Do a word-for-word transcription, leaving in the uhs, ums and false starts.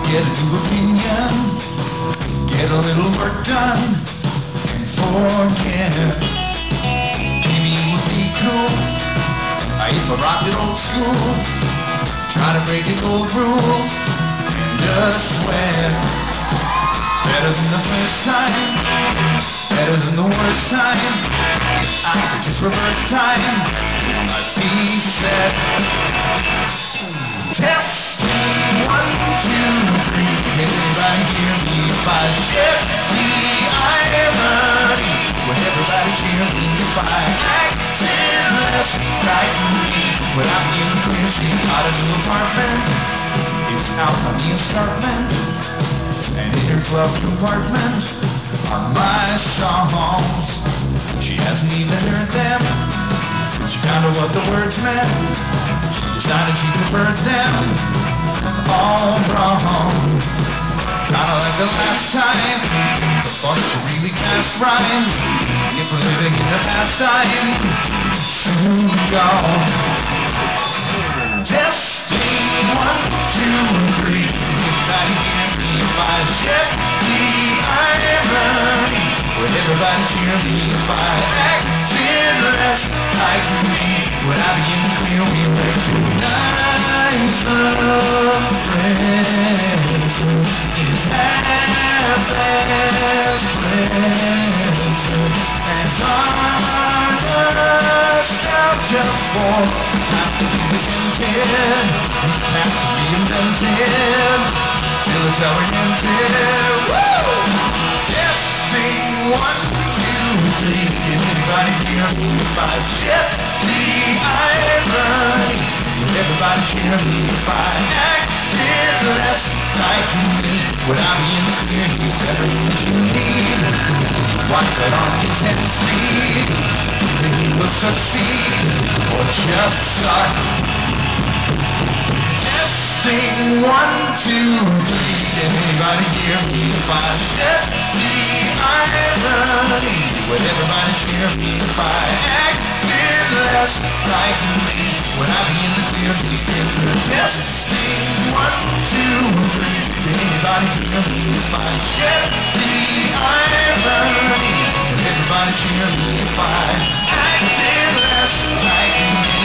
get a new opinion, get a little work done, and forget. Maybe it would be cool if I rocked it old school, try to break its old rule, and just swear. Better than the first time, better than the worst time. I could just reverse time, I'd be set. Test one, two, three. Can everybody hear me? If I shift the irony, would everybody cheer me if I acted less like me? When I'm in clear, she got a new apartment. It's out on the escarpment, and in her glove compartment are my songs. She hasn't even heard them. She found out what the words meant. She decided she preferred them all wrong. Kinda like the last time, the bunch of really fast rhymes. If we're living in the past time, soon gone. Testing one, two, three. Everybody hear me if I shift the irony. Would everybody cheer me if I acted less like me? Would I be in the clear? We recognize the present is half as present as our nostalgia for not to be invented, not to be invented, till it's oriented. Woo! Testing one, two, three. Can anybody hear me if I shift the irony? Would everybody cheer me if I acted less like me? Would I be in the clear? You better than you need. Watch that on the ten speed. Then you will succeed or just start. Testing one, two, three. Can anybody hear me if I shift the irony? Would everybody cheer me if I acted less like me? Would I be in the clear? Testing one, two, three. Can anybody hear me if I shift the irony? Would everybody cheer me if I acted less like me?